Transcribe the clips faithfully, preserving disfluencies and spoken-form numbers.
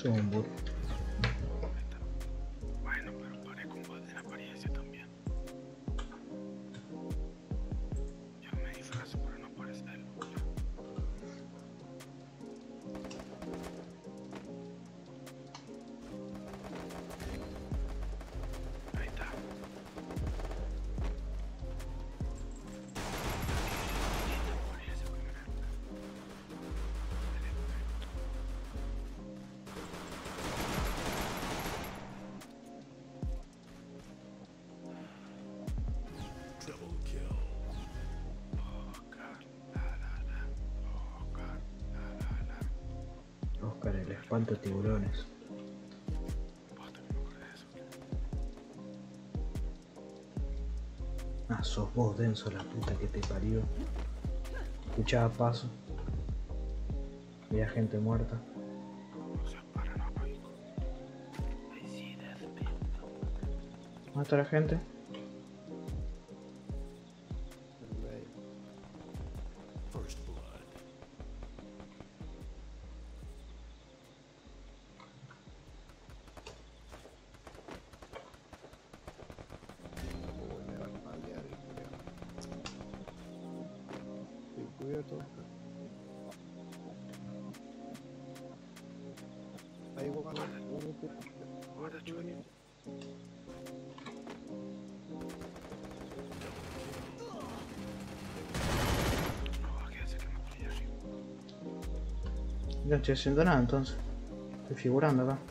Soy un burro. Bueno, pero parezco un bot en apariencia también. Yo me disfrazo para no parecerlo. Ahí está. Oscar, el espanto tiburones. Ah, sos vos, denso, la puta que te parió. Escuchaba paso. Había gente muerta. ¿Dónde está la gente? Ahí guarda, Guarda, Chuni. No, quédese que me estoy arriba. Yo no estoy haciendo nada entonces. Estoy figurando acá.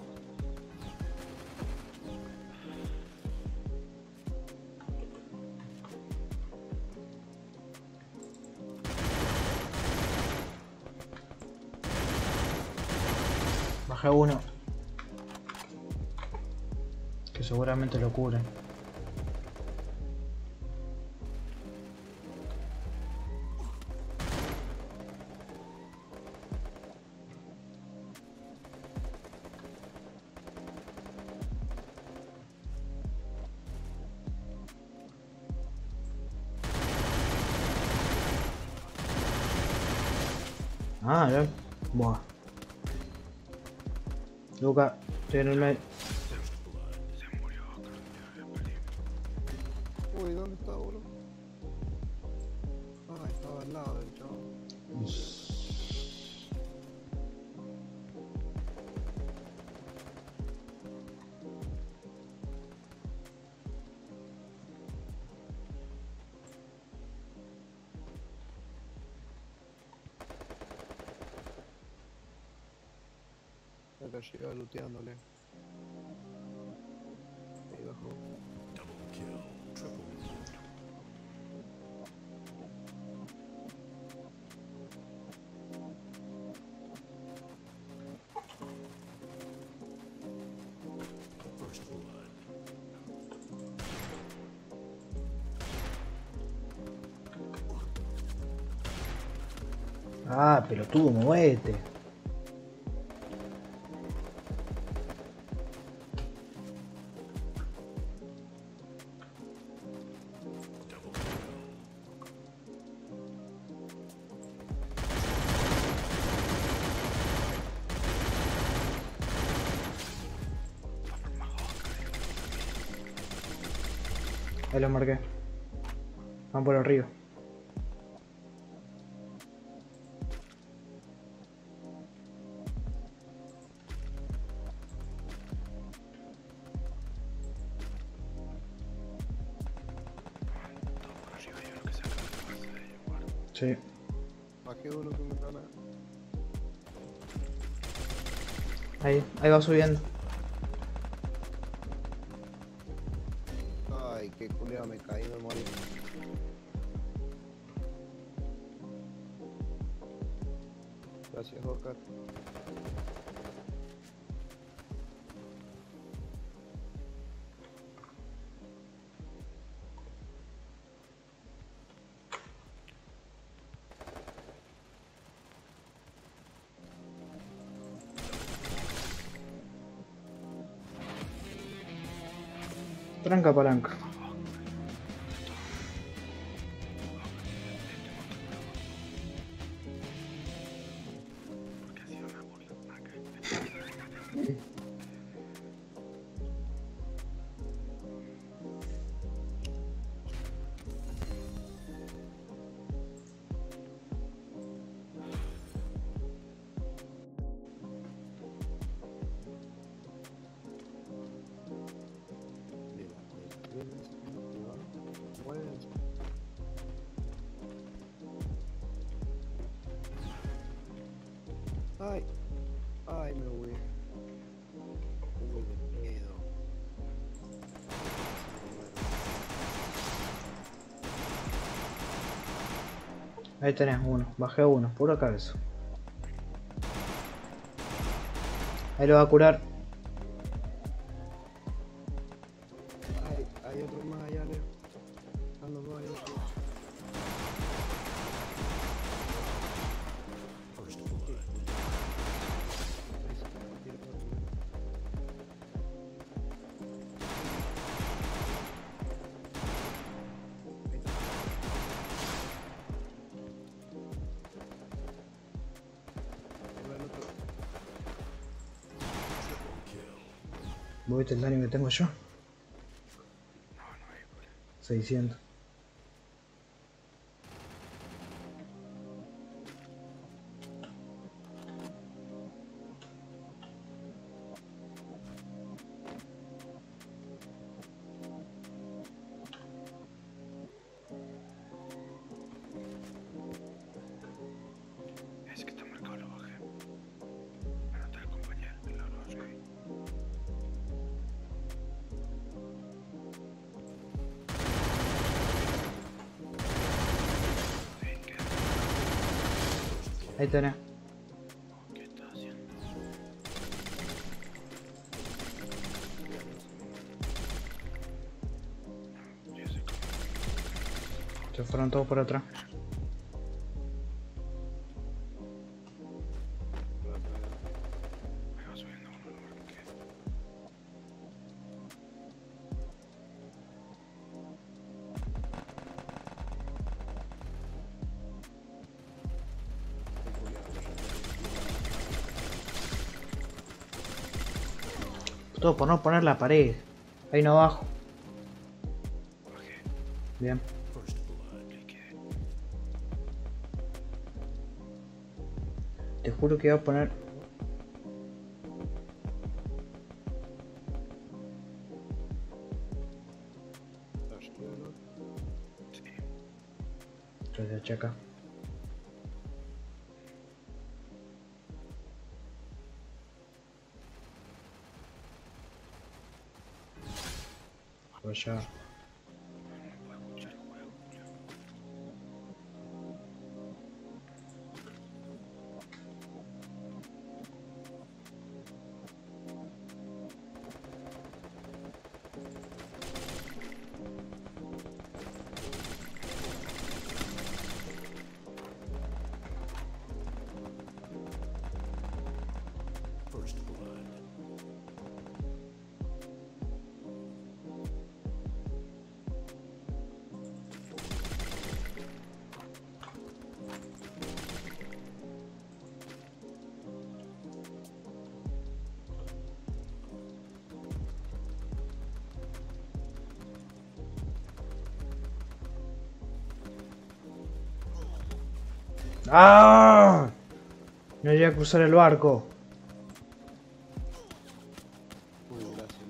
Bajé uno. Que seguramente lo cubren. Ah, ya. Buah. Luca, estoy en el medio. Se murió, creo que me perdí. Uy, ¿dónde está, bro? Ah, estaba al lado del chavo. Acá llega looteándole. Ahí bajó. Ah, pelotudo, muévete. Ahí lo marqué. Van por el río. Todo por arriba, yo lo que saca de base de ellos, guarda. Sí. Bajé uno que me gana. Ahí, ahí va subiendo. Ay, qué culea, me caí, me morí. Gracias, Oscar. Tranca palanca. Porque así van a morir acá. Mira, mira, mira, mira, muévense. Ay, ay, me voy. Uy, de miedo. Ahí tenés uno, bajé uno, puro cabeza. Ahí lo va a curar. Ay, hay otro más allá, Leo. Están los dos allá. ¿Vos viste el daño que tengo yo? No, no hay, boludo. seiscientos. Ese que está marcado lo bajé. Anota el compañero, el oro, sí. Bien, queda. Ahí tenés. ¿Qué está haciendo? Yo sé cómo. Se fueron todos por atrás. Me va subiendo uno, a ver qué. Todo por no poner la pared. Ahí no abajo. Bajé. Bien. Le quedé. Te juro que iba a poner. Sí. Entonces checa. Pues ya. No puedo escuchar el juego, boludo. ¡Ah! No llegué a cruzar el barco. Uy, gracias.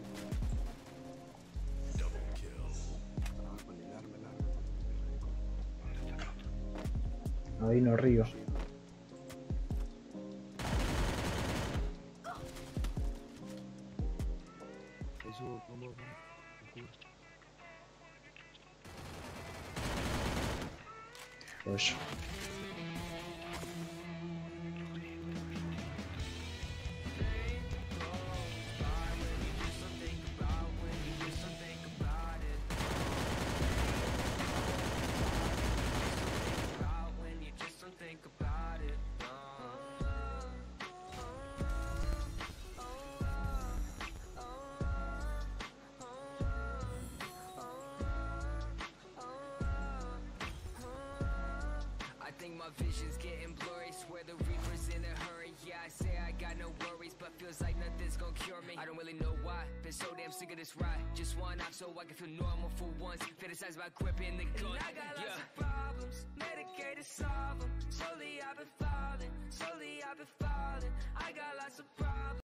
Ah, con el arma larga. ¿Dónde está el otro? Ahí no río. Sí. Eso, ¿cómo? Pues. I think my vision's getting blurry. Swear the reaper's in a hurry. Yeah, I say I got no worries, but feels like nothing's gonna cure me. I don't really know why, been so damn sick of this ride. Just one off so I can feel normal for once. Fantasize about gripping the gun. And I got lots yeah. of problems, medicated to solve them. Slowly I've been falling, slowly I've been falling. I got lots of problems.